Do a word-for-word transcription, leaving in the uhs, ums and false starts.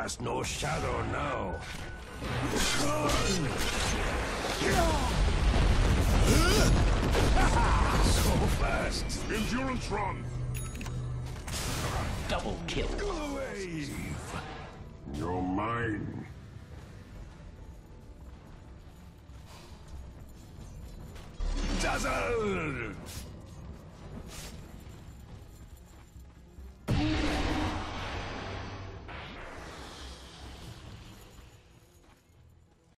cast no shadow now. So fast. Endurance run! Double kill. Wave. You're mine. Dazzle!